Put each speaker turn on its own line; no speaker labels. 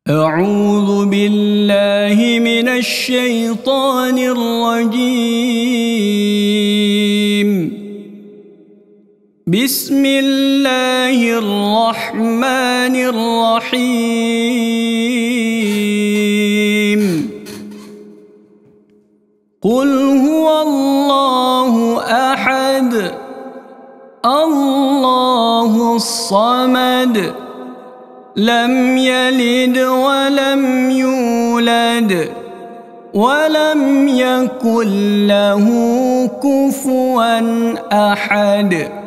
أعوذ بالله من الشيطان الرجيم. بسم الله الرحمن الرحيم. قل هو الله أحد الله الصمد لم يلد ولم يولد ولم يكن له كفوا أحد.